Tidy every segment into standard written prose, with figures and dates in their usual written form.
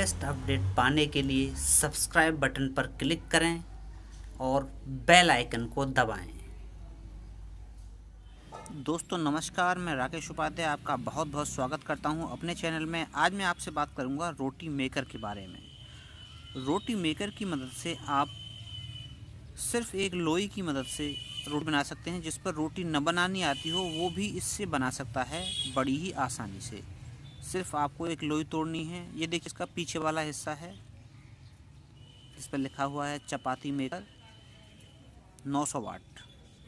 Latest update पाने के लिए सब्सक्राइब बटन पर क्लिक करें और बेल आइकन को दबाएं। दोस्तों नमस्कार, मैं राकेश उपाध्याय आपका बहुत बहुत स्वागत करता हूं अपने चैनल में। आज मैं आपसे बात करूंगा रोटी मेकर के बारे में। रोटी मेकर की मदद से आप सिर्फ एक लोई की मदद से रोटी बना सकते हैं। जिस पर रोटी न बनानी आती हो वो भी इससे बना सकता है बड़ी ही आसानी से। सिर्फ आपको एक लोई तोड़नी है। ये देखिए, इसका पीछे वाला हिस्सा है, इस पर लिखा हुआ है चपाती मेकर 900 वाट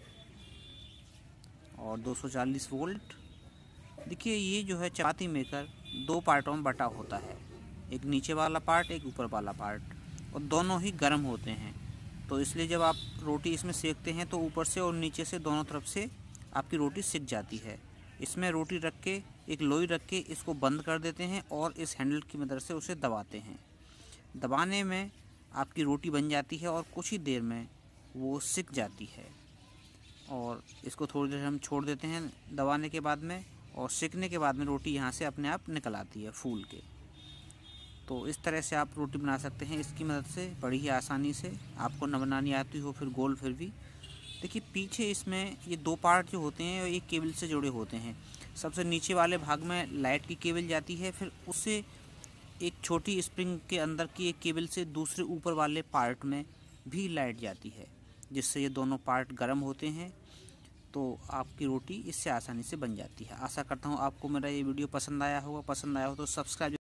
और 240 वोल्ट। देखिए, ये जो है चपाती मेकर दो पार्टों में बटा होता है, एक नीचे वाला पार्ट, एक ऊपर वाला पार्ट, और दोनों ही गर्म होते हैं। तो इसलिए जब आप रोटी इसमें सेकते हैं तो ऊपर से और नीचे से दोनों तरफ से आपकी रोटी सिक जाती है। इसमें रोटी रख के, एक लोई रख के इसको बंद कर देते हैं और इस हैंडल की मदद से उसे दबाते हैं। दबाने में आपकी रोटी बन जाती है और कुछ ही देर में वो सिक जाती है। और इसको थोड़ी देर हम छोड़ देते हैं दबाने के बाद में, और सिकने के बाद में रोटी यहाँ से अपने आप निकल आती है फूल के। तो इस तरह से आप रोटी बना सकते हैं इसकी मदद से बड़ी ही आसानी से। आपको न बनानी आती हो फिर गोल, फिर भी देखिए पीछे इसमें ये दो पार्ट जो होते हैं एक केबल से जुड़े होते हैं। सबसे नीचे वाले भाग में लाइट की केबल जाती है, फिर उससे एक छोटी स्प्रिंग के अंदर की एक केबल से दूसरे ऊपर वाले पार्ट में भी लाइट जाती है, जिससे ये दोनों पार्ट गर्म होते हैं। तो आपकी रोटी इससे आसानी से बन जाती है। आशा करता हूँ आपको मेरा ये वीडियो पसंद आया होगा। पसंद आया हो तो सब्सक्राइब